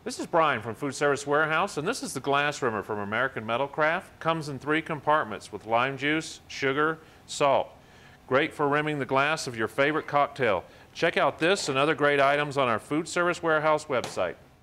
This is Brian from Food Service Warehouse, and this is the glass rimmer from American Metalcraft. Comes in 3 compartments with lime juice, sugar, salt. Great for rimming the glass of your favorite cocktail. Check out this and other great items on our Food Service Warehouse website.